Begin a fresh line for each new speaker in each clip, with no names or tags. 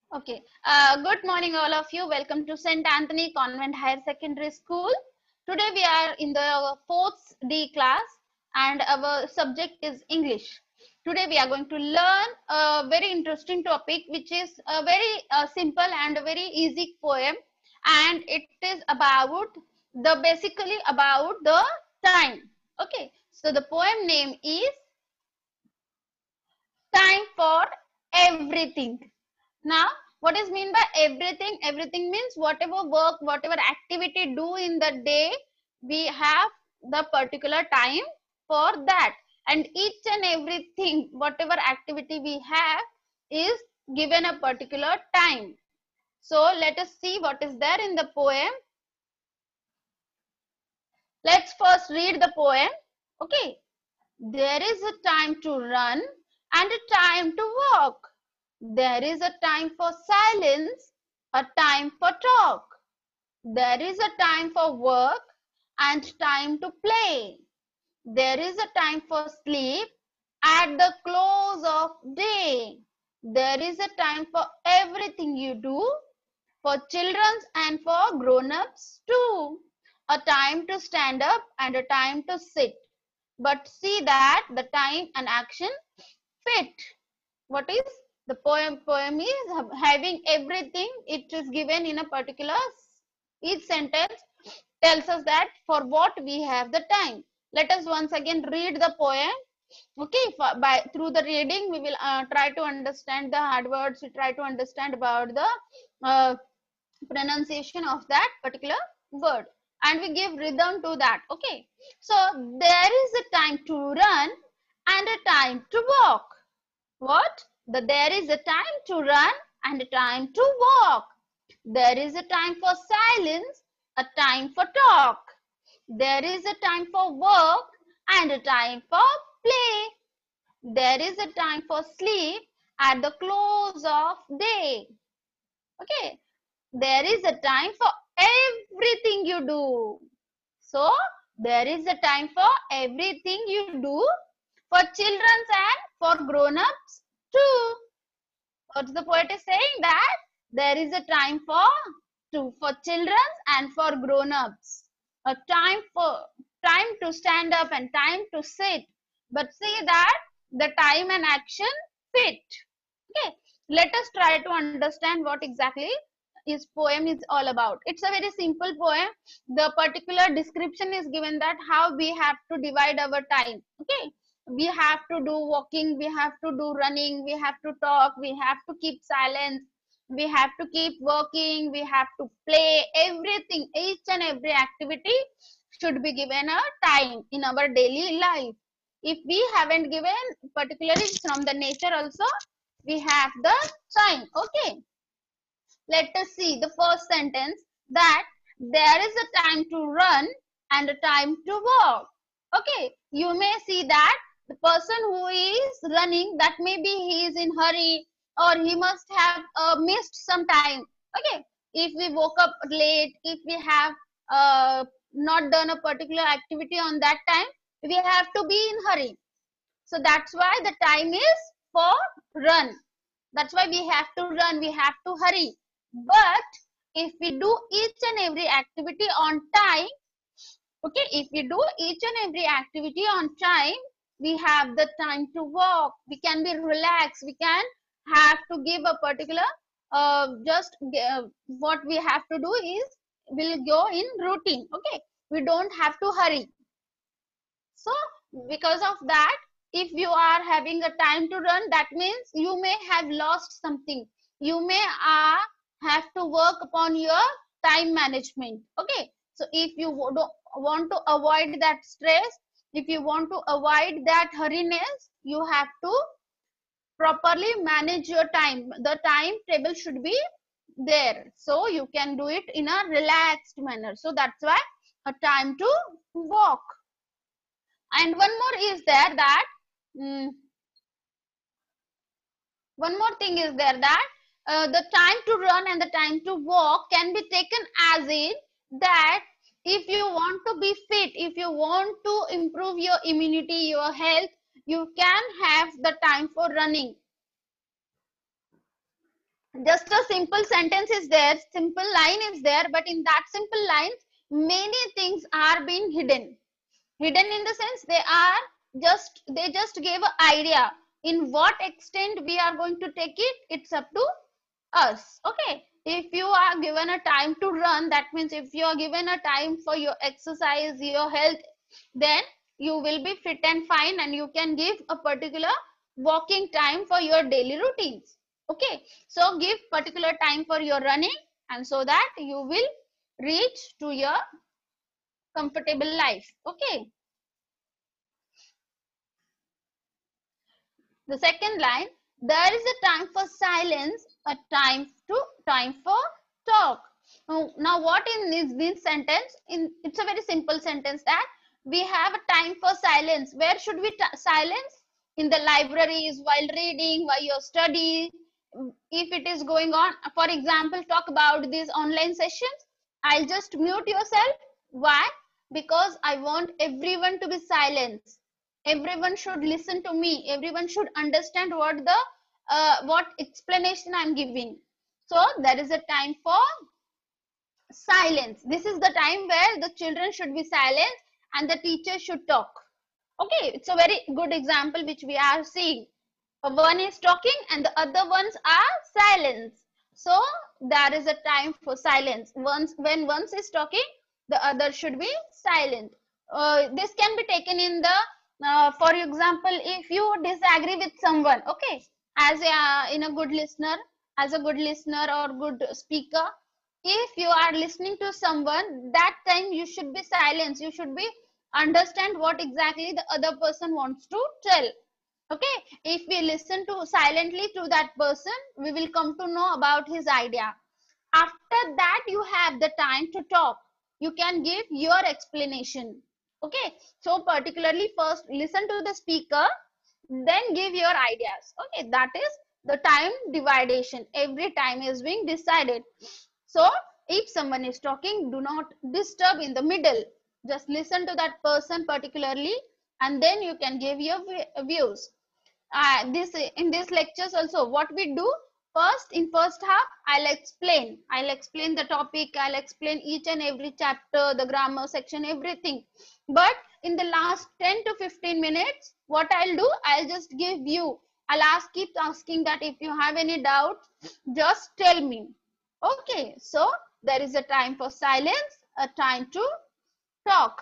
Okay. Good morning, all of you. Welcome to St. Anthony Convent Higher Secondary School. Today we are in the fourth D class and our subject is English. Today we are going to learn a very interesting topic which is a very simple and a very easy poem, and it is about the basically about the time. Okay. So the poem name is Time for Everything. Now, what is mean by everything? Everything means whatever work, whatever activity do in the day, we have the particular time for that. And each and everything, whatever activity we have is given a particular time. So let us see what is there in the poem. Let's first read the poem. Okay. There is a time to run and a time to walk. There is a time for silence, a time for talk. There is a time for work and time to play. There is a time for sleep at the close of day. There is a time for everything you do, for children and for grown-ups too. A time to stand up and a time to sit. But see that the time and action fit. What is the poem? Poem is having everything. It is given in a particular, each sentence tells us that for what we have the time. Let us once again read the poem. Okay, by through the reading we will try to understand the hard words. We try to understand about the uh, pronunciation of that particular word, and we give rhythm to that. Okay, so there is a time to run and a time to walk. What? There is a time to run and a time to walk. There is a time for silence, a time for talk. There is a time for work and a time for play. There is a time for sleep at the close of day. Okay. There is a time for everything you do. So, there is a time for everything you do, for children and for grown-ups too. What the poet is saying, that there is a time for children and for grown-ups. A time to stand up and time to sit. But see that the time and action fit. Okay, let us try to understand what exactly his poem is all about. It's a very simple poem. The particular description is given that how we have to divide our time. Okay, we have to do walking, we have to do running, we have to talk, we have to keep silence, we have to keep working, we have to play. Everything, each and every activity should be given a time in our daily life. If we haven't given, particularly from the nature also, we have the time. Okay, let us see the first sentence, that there is a time to run and a time to walk. Okay, you may see that the person who is running, that maybe he is in hurry or he must have missed some time. Okay, if we woke up late, if we have not done a particular activity on that time, we have to be in hurry. So that's why the time is for run. That's why we have to run, we have to hurry. But if we do each and every activity on time, okay, if we do each and every activity on time, we have the time to walk, we can be relaxed, we can have to give a particular, what we have to do is, will go in routine. Okay, we don't have to hurry. So because of that, if you are having a time to run, that means you may have lost something. You may have to work upon your time management. Okay, so if you want to avoid that stress, if you want to avoid that hurriness, you have to properly manage your time. The timetable should be there, so you can do it in a relaxed manner. So that's why a time to walk. And one more is there, that mm, one more thing is there, that the time to run and the time to walk can be taken as in that if you want to be fit, if you want to improve your immunity, your health, you can have the time for running. Just a simple sentence is there, simple line is there, but in that simple line many things are being hidden in the sense they just gave an idea in what extent we are going to take it. It's up to us. Okay, if you are given a time to run, that means if you are given a time for your exercise, your health, then you will be fit and fine, and you can give a particular walking time for your daily routines. Okay, so give particular time for your running, and so that you will reach to your comfortable life. Okay, the second line, there is a time for silence, a time for talk. Now what in this sentence? It's a very simple sentence that we have a time for silence. Where should we silence? In the libraries, while reading, while you study. If it is going on, for example, talk about these online sessions. I'll just mute yourself. Why? Because I want everyone to be silent. Everyone should listen to me. Everyone should understand what explanation I'm giving. So there is a time for silence. This is the time where the children should be silent and the teacher should talk. Okay, it's a very good example which we are seeing. One is talking and the other ones are silence. So there is a time for silence. When one is talking, the other should be silent. This can be taken in the for example, if you disagree with someone, okay, as in a good listener, as a good listener or good speaker, if you are listening to someone, that time you should be silent. You should be understand what exactly the other person wants to tell. Okay, if we listen to silently to that person, we will come to know about his idea. After that you have the time to talk. You can give your explanation. Okay, so particularly first listen to the speaker, then give your ideas. Okay, that is the time dividation. Every time is being decided. So if someone is talking, do not disturb in the middle. Just listen to that person particularly, and then you can give your views. This in these lectures also, what we do first, in first half, I'll explain the topic, I'll explain each and every chapter, the grammar section, everything. But in the last 10 to 15 minutes, what I'll do, I'll just give you, keep asking that if you have any doubts, just tell me. Okay, so there is a time for silence, a time to talk.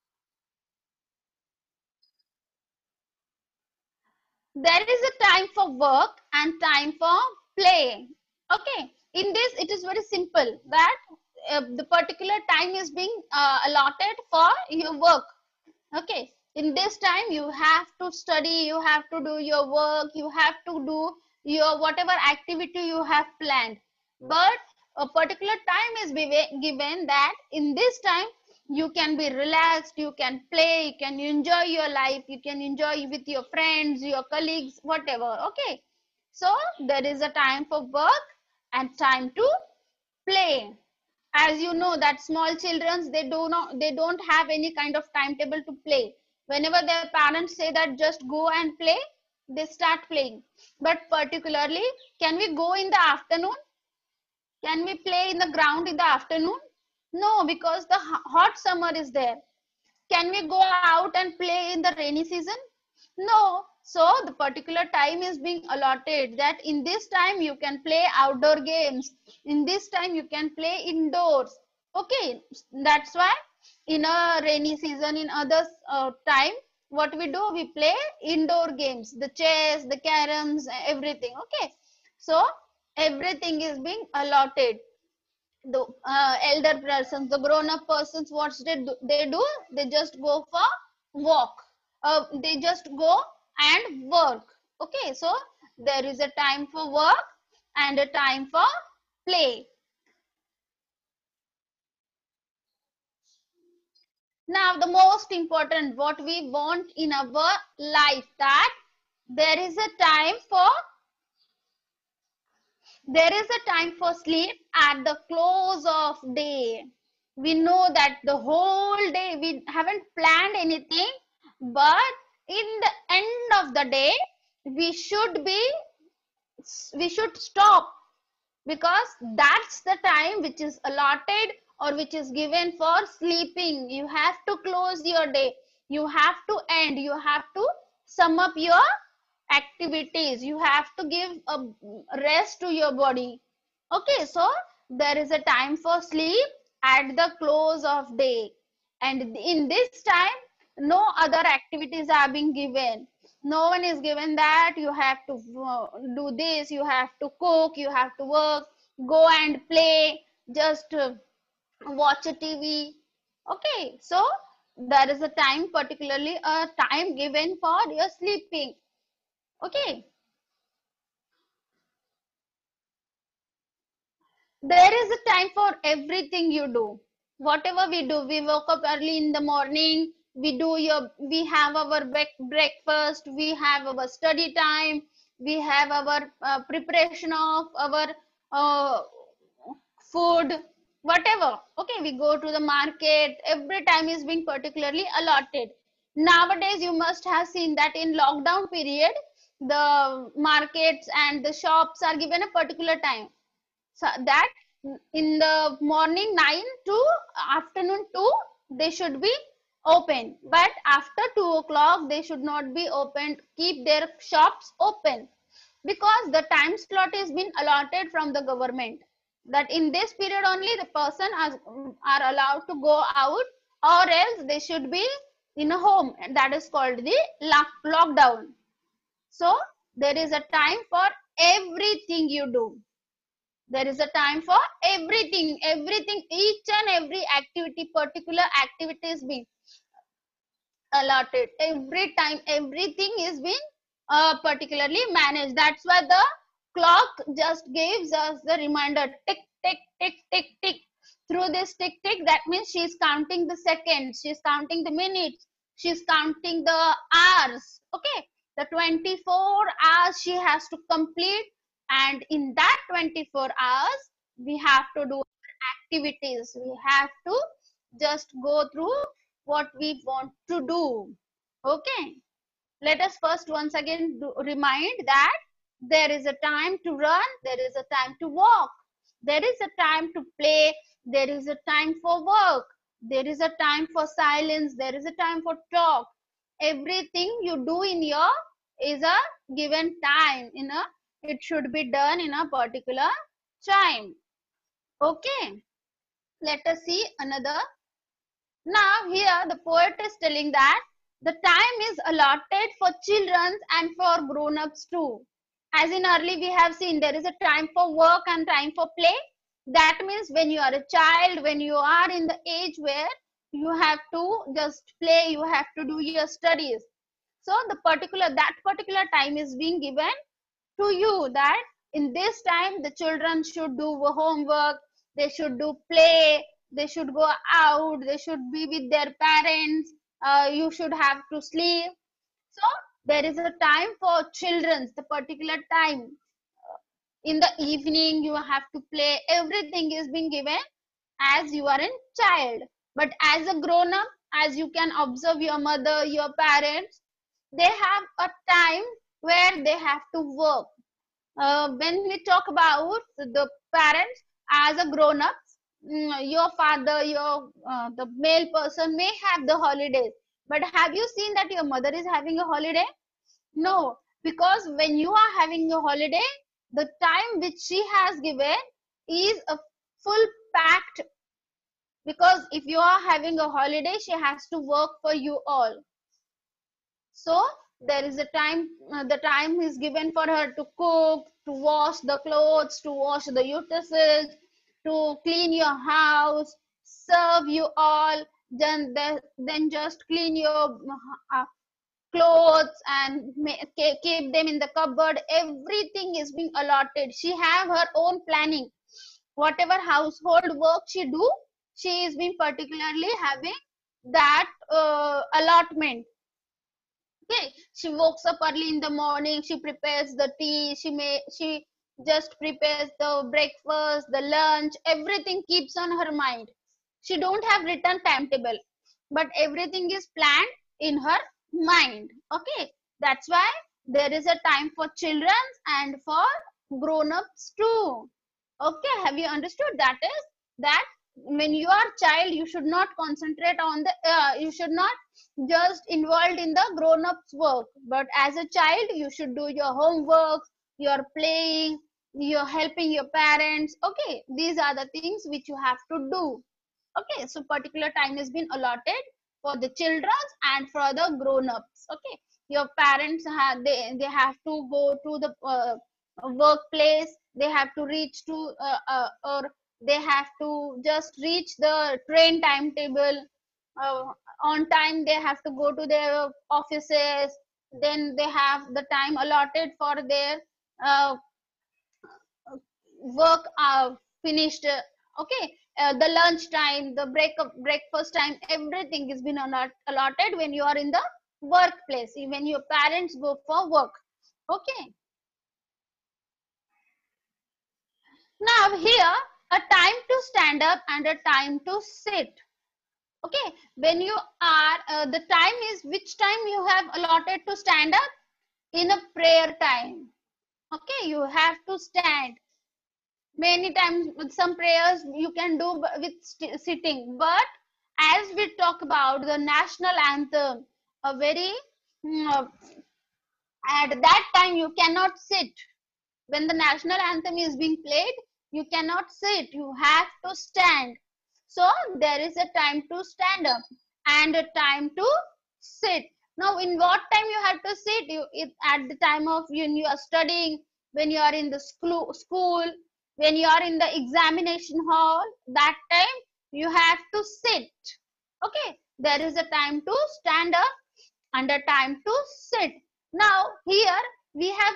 There is a time for work and time for play. Okay, in this it is very simple that the particular time is being allotted for your work. Okay, in this time you have to study, you have to do your work, you have to do your whatever activity you have planned. But a particular time is given that in this time you can be relaxed, you can play, you can enjoy your life, you can enjoy with your friends, your colleagues, whatever. Okay, so there is a time for work and time to play. As you know that small children, they don't have any kind of timetable to play. Whenever their parents say that just go and play, they start playing. But particularly, can we go in the afternoon? Can we play in the ground in the afternoon? No, because the hot summer is there. Can we go out and play in the rainy season? No. So the particular time is being allotted that in this time you can play outdoor games. In this time you can play indoors. Okay, that's why in a rainy season, in other time, what we do, we play indoor games, the chess, the caroms, everything. Okay, so everything is being allotted. The elder persons, the grown-up persons, what they do, they just go for walk. They just go and work. Okay, so there is a time for work and a time for play. Now, the most important, what we want in our life, that there is a time for sleep at the close of day. We know that the whole day we haven't planned anything, but in the end of the day we should stop because that's the time which is allotted or which is given for sleeping. You have to close your day, you have to end, you have to sum up your activities, you have to give a rest to your body. Okay, so there is a time for sleep at the close of day, and in this time no other activities are being given. No one is given that you have to do this, you have to cook, you have to work, go and play, just watch a TV. Okay, so there is a time, particularly a time given for your sleeping. Okay, there is a time for everything you do. Whatever we do, we woke up early in the morning, we have our breakfast, we have our study time, we have our preparation of our uh, food, whatever. Okay, we go to the market, every time is being particularly allotted. Nowadays you must have seen that in lockdown period the markets and the shops are given a particular time, so that in the morning 9 to afternoon 2 they should be open, but after 2 o'clock they should not be opened, keep their shops open, because the time slot is been allotted from the government, that in this period only the person are allowed to go out, or else they should be in a home, and that is called the lockdown. So there is a time for everything you do, there is a time for everything, each and every activity, particular activities being allotted. Every time, everything is being particularly managed. That's why the clock just gives us the reminder, tick, tick, tick, tick, tick. Through this tick, tick, that means she's counting the seconds, she's counting the minutes, she's counting the hours. Okay, the 24 hours she has to complete, and in that 24 hours, we have to do activities. We have to just go through what we want to do. Okay, let us first once again remind that there is a time to run, there is a time to walk, there is a time to play, there is a time for work, there is a time for silence, there is a time for talk. Everything you do in your is a given time, in a it should be done in a particular time. Okay, let us see another. Now here the poet is telling that the time is allotted for children and for grown-ups too. As in early we have seen, there is a time for work and time for play. That means when you are a child, when you are in the age where you have to just play, you have to do your studies. So that particular time is being given to you, that in this time the children should do homework, they should do play, they should go out, they should be with their parents, you should have to sleep. So there is a time for children, the particular time. In the evening you have to play, everything is being given as you are a child. But as a grown up, as you can observe your mother, your parents, they have a time where they have to work. When we talk about the parents as a grown up, your father, your the male person may have the holidays, but have you seen that your mother is having a holiday? No, because when you are having a holiday, the time which she has given is a full packed, because if you are having a holiday, she has to work for you all. So there is a time, the time is given for her to cook, to wash the clothes, to wash the utensils, to clean your house, serve you all, then just clean your clothes and keep them in the cupboard. Everything is being allotted. She have her own planning. Whatever household work she do, she is being particularly having that allotment. Okay, she wakes up early in the morning, she prepares the tea, she just prepares the breakfast, the lunch, everything keeps on her mind. She don't have written timetable, but everything is planned in her mind. Okay, that's why there is a time for children and for grown-ups too. Okay, have you understood? That is that when you are child, you should not concentrate on the you should not just involved in the grown-ups work, but as a child you should do your homework, you're playing, you're helping your parents. Okay, these are the things which you have to do. Okay, so particular time has been allotted for the children and for the grown-ups. Okay, your parents have they have to go to the workplace, they have to reach to or they have to just reach the train timetable uh, on time, they have to go to their offices, then they have the time allotted for their uh, work finished. Okay, the lunch time, the breakfast time, everything is been allotted when you are in the workplace, when your parents go for work. Okay, now here a time to stand up and a time to sit. Okay, when you are the time is which time you have allotted to stand up in a prayer time. Okay, you have to stand many times. With some prayers you can do with sitting, but as we talk about the national anthem, a very mm, at that time you cannot sit. When the national anthem is being played, you cannot sit, you have to stand. So there is a time to stand up and a time to sit. Now in what time you have to sit? At the time of when you are studying, when you are in the school, when you are in the examination hall, that time you have to sit. Okay, there is a time to stand up and a time to sit. Now here we have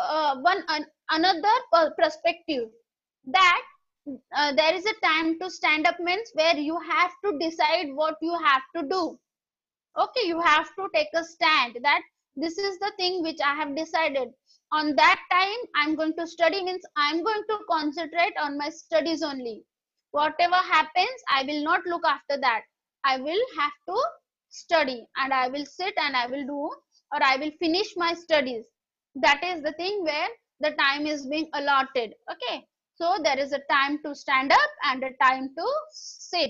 another perspective, that there is a time to stand up means where you have to decide what you have to do. Okay, you have to take a stand that this is the thing which I have decided. On that time I'm going to study, means I'm going to concentrate on my studies only. Whatever happens, I will not look after that. I will have to study and I will sit and I will do, or I will finish my studies. That is the thing where the time is being allotted. Okay, so there is a time to stand up and a time to sit.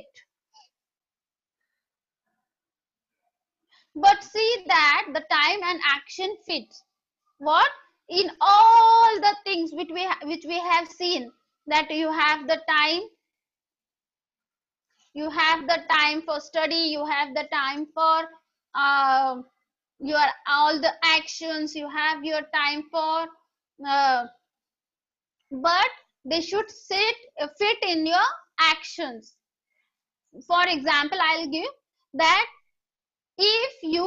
But see that the time and action fits what in all the things which we have seen, that you have the time for study, you have the time for uh, your all the actions, you have your time for uh, but they should fit in your actions. For example, I'll give that if you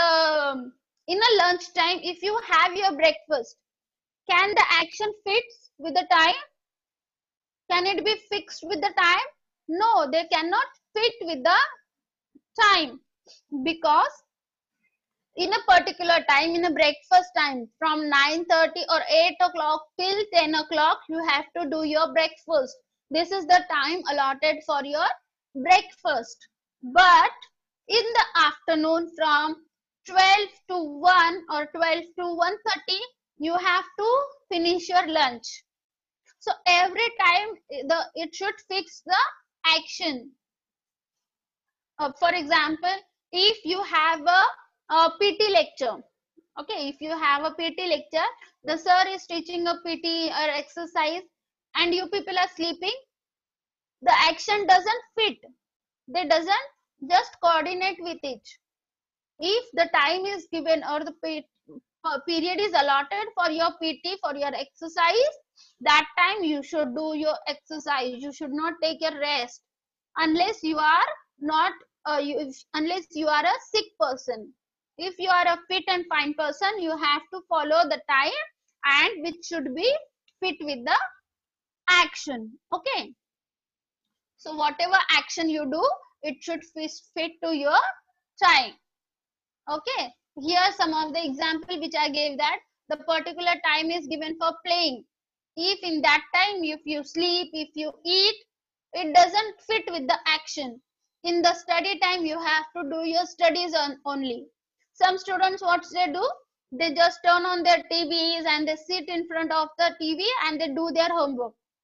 in a lunch time, if you have your breakfast, can the action fits with the time? Can it be fixed with the time? No, they cannot fit with the time, because in a particular time, in a breakfast time from 9:30 or 8 o'clock till 10 o'clock, you have to do your breakfast. This is the time allotted for your breakfast. But in the afternoon from 12 to 1 or 12 to 1:30, you have to finish your lunch. So every time it should fix the action. For example, if you have a PT lecture, okay, if you have a PT lecture, the sir is teaching a PT or exercise and you people are sleeping, the action doesn't fit. They doesn't just coordinate with it. If the time is given or the period is allotted for your PT, for your exercise, that time you should do your exercise. You should not take a rest unless you are not unless you are a sick person. If you are a fit and fine person, you have to follow the time and which should be fit with the action. Okay, so whatever action you do, it should fit to your time. Okay, here some of the example which I gave, that the particular time is given for playing. If in that time, if you sleep, if you eat, it doesn't fit with the action. In the study time, you have to do your studies only. Some students, what they do, they just turn on their TVs and they sit in front of the TV and they do their homework.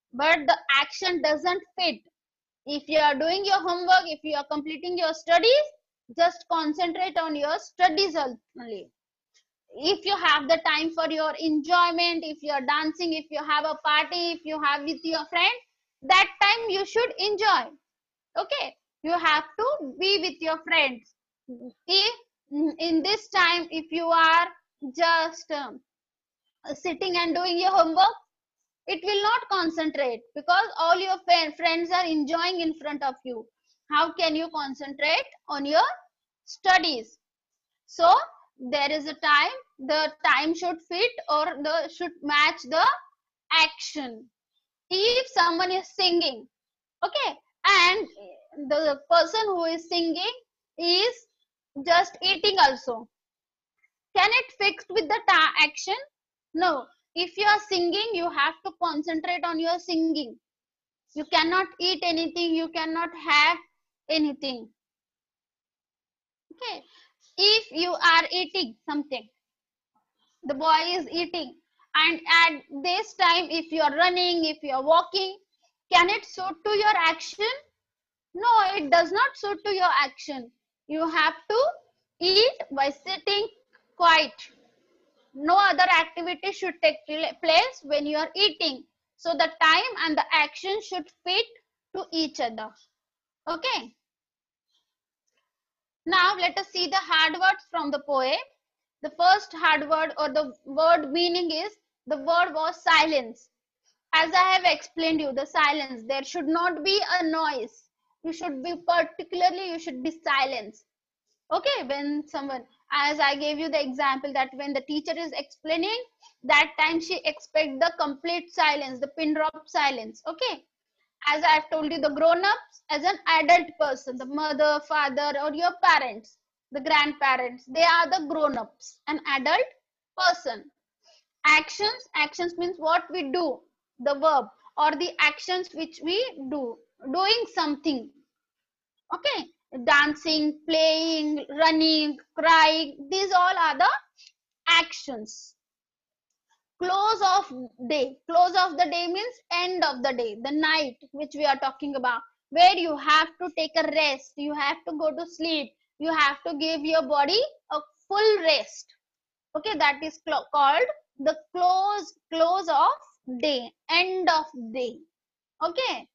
but the action doesn't fit. If you are doing your homework, if you are completing your studies, just concentrate on your studies only. If you have the time for your enjoyment, if you are dancing, if you have a party, if you have with your friend, that time you should enjoy. Okay, you have to be with your friends. If in this time, if you are just sitting and doing your homework, it will not concentrate because all your friends are enjoying in front of you. How can you concentrate on your studies? So there is a time, the time should fit or the should match the action. If someone is singing, okay, and the person who is singing is just eating also, can it fix with the action? No. If you are singing, you have to concentrate on your singing. You cannot eat anything, you cannot have anything. Okay. If you are eating something, the boy is eating, and at this time, if you are running, if you are walking, can it suit to your action? No, it does not suit to your action. You have to eat by sitting quiet. No other activity should take place when you are eating. So the time and the action should fit to each other. Okay. Now let us see the hard words from the poem. The first hard word or the word meaning is, the word was silence. As I have explained you, the silence, there should not be a noise. You should be particularly, you should be silence. Okay, when someone, as I gave you the example that when the teacher is explaining, that time she expect the complete silence, the pin drop silence. Okay, as I have told you, the grown-ups, as an adult person, the mother, father, or your parents, the grandparents, they are the grown-ups, an adult person. Actions means what we do, the verb, or the actions which we do, doing something. Okay, dancing, playing, running, crying, these all are the actions. Close of day, close of the day means end of the day, the night which we are talking about, where you have to take a rest, you have to go to sleep, you have to give your body a full rest. Okay, that is called the close of day, end of day. Okay,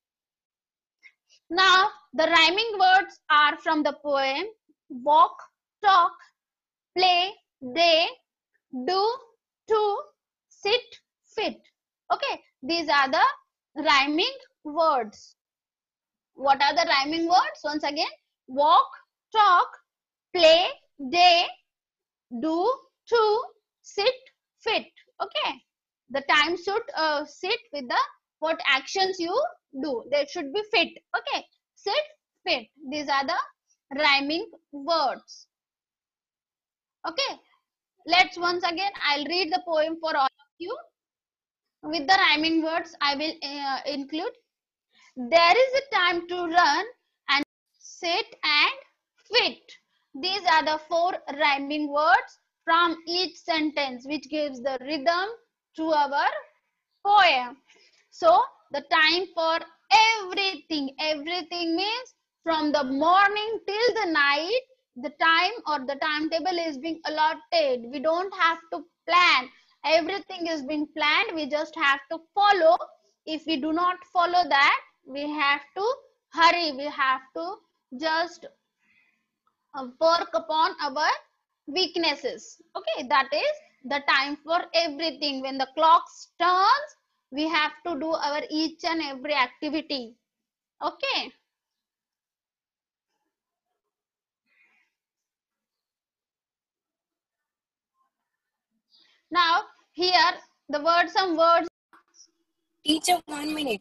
now the rhyming words are from the poem: walk, talk, play, day, do, to, sit, fit. Okay, these are the rhyming words. What are the rhyming words? Once again, walk, talk, play, day, do, to, sit, fit. Okay, the time should sit with the what actions you do. They should be fit. Okay, sit, fit. These are the rhyming words. Okay, let's once again, I'll read the poem for all of you. With the rhyming words, I will include. There is a time to run and sit and fit. These are the 4 rhyming words from each sentence, which gives the rhythm to our poem. So the time for everything means from the morning till the night, the time or the timetable is being allotted. We don't have to plan. Everything is being planned. We just have to follow. If we do not follow that, we have to hurry. We have to just work upon our weaknesses. Okay, that is the time for everything. When the clock turns, we have to do our each and every activity. Okay, now here the words, some words.
Teacher, 1 minute.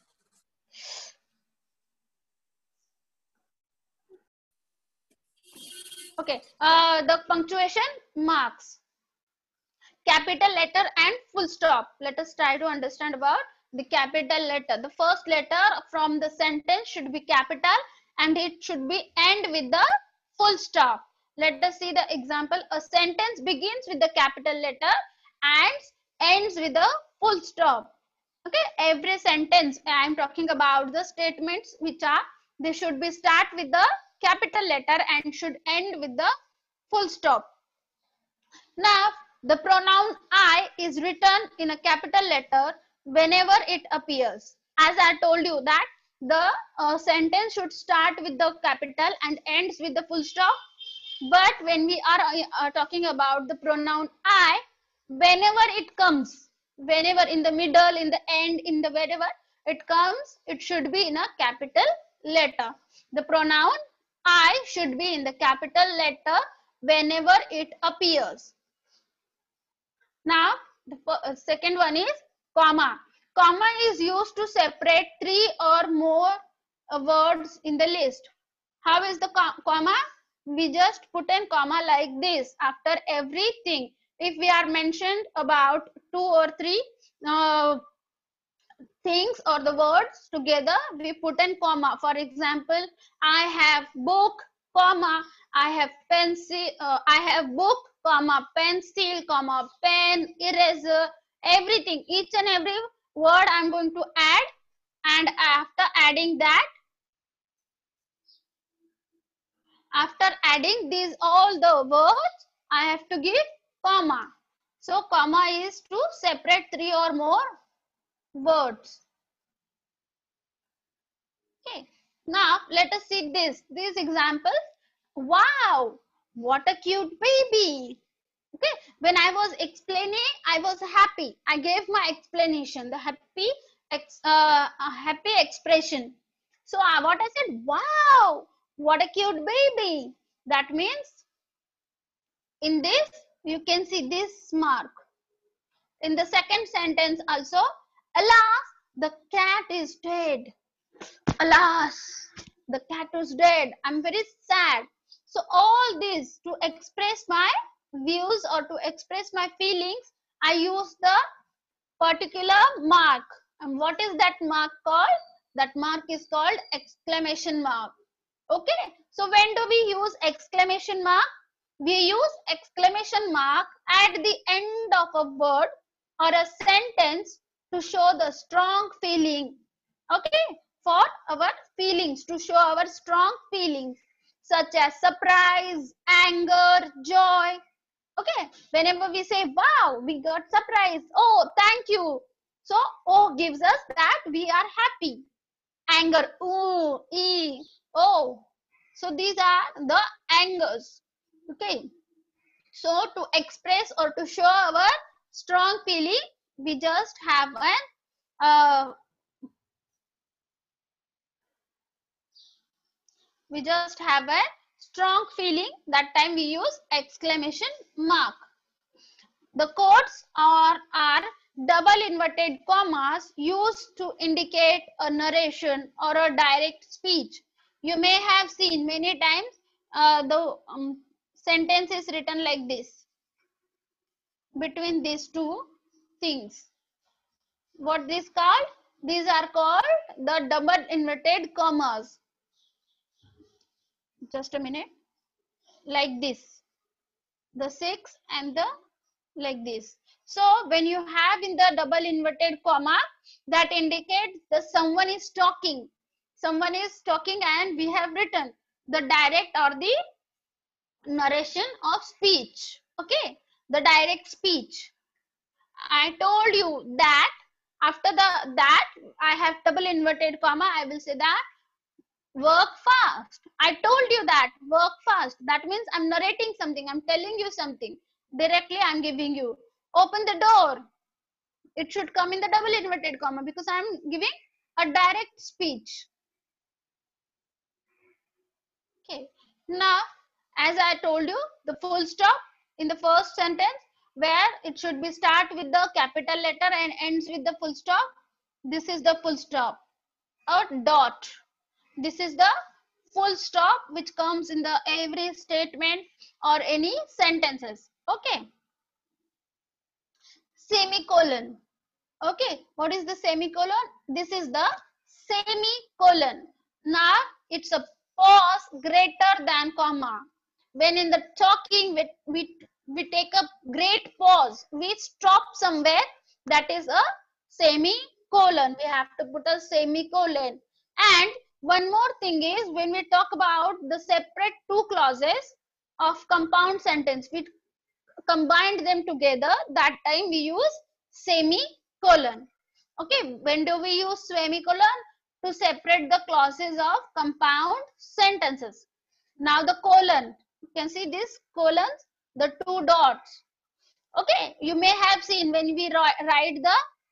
Okay, the punctuation marks, capital letter and full stop. Let us try to understand about the capital letter. The first letter from the sentence should be capital and it should be end with the full stop. Let us see the example. A sentence begins with the capital letter and ends with a full stop. Okay, every sentence I am talking about the statements which are, they should be start with the capital letter and should end with the full stop. Now, the pronoun I is written in a capital letter whenever it appears. As I told you that the sentence should start with the capital and ends with the full stop. But when we are talking about the pronoun I, whenever it comes, whenever in the middle, in the end, in the wherever it comes, it should be in a capital letter. The pronoun I should be in the capital letter whenever it appears. Now, the second one is comma. Comma is used to separate three or more words in the list. How is the comma? We just put in comma like this after everything. If we are mentioned about two or three things or the words together, we put in comma. For example, I have book, comma, I have pencil, I have book, comma, pencil, comma, pen, eraser, everything, each and every word I'm going to add, and after adding that, after adding these all the words, I have to give comma. So comma is to separate three or more words. Okay, now let us see these examples. Wow, what a cute baby. Okay, when I was explaining, I was happy. I gave my explanation, the happy expression. So what I said, wow, what a cute baby. That means in this you can see this mark. In the second sentence also, alas, the cat is dead. Alas, the cat is dead. I'm very sad. So all this to express my views or to express my feelings, I use the particular mark. And what is that mark called? That mark is called exclamation mark. Okay, so when do we use exclamation mark? We use exclamation mark at the end of a word or a sentence to show the strong feeling. Okay, for our feelings, to show our strong feelings such as surprise, anger, joy. Okay, whenever we say, wow, we got surprise, oh, thank you. So, oh gives us that we are happy. Anger, ooh, e, oh. So, these are the angers. Okay, so to express or to show our strong feeling, we just have an strong feeling. That time we use exclamation mark. The quotes are double inverted commas used to indicate a narration or a direct speech. You may have seen many times the sentence is written like this between these two things. What this called? These are called the double inverted commas. Just a minute. Like this. The 6 and the like this. So when you have in the double inverted comma, that indicates that someone is talking. Someone is talking and we have written the direct or the narration of speech. Okay, the direct speech. I told you that after that I have double inverted comma, I will say that work fast. I told you that work fast. That means I'm narrating something. I'm telling you something. Directly I'm giving you. Open the door. It should come in the double inverted comma because I'm giving a direct speech. Okay. Now, as I told you, the full stop in the first sentence where it should be start with the capital letter and ends with the full stop. This is the full stop. A dot. This is the full stop which comes in the every statement or any sentences. Okay. Semicolon. Okay, what is the semicolon? This is the semicolon. Now it's a pause greater than comma. When in the talking, we take a great pause. We stop somewhere. That is a semicolon. colon. We have to put a semicolon. And one more thing is, when we talk about the separate two clauses of compound sentence, we combined them together. That time we use semicolon. Okay, when do we use semicolon? To separate the clauses of compound sentences. Now the colon, you can see this colons, the two dots. Okay, you may have seen when we write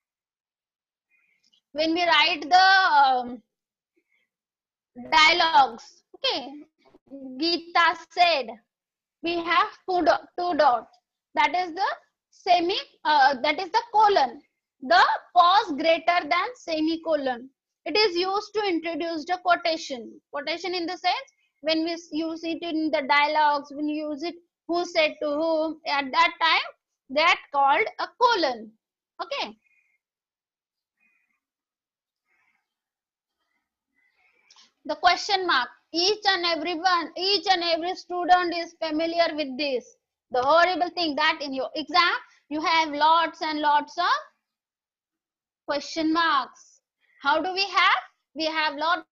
the dialogues. Okay, Gita said, we have two dots. That is the that is the colon. The pause greater than semicolon. It is used to introduce the quotation. Quotation in the sense, when we use it in the dialogues, when you use it who said to whom, at that time, that called a colon. Okay. The question mark. Each and every student is familiar with this. The horrible thing that in your exam, you have lots and lots of question marks. How do we have? We have lots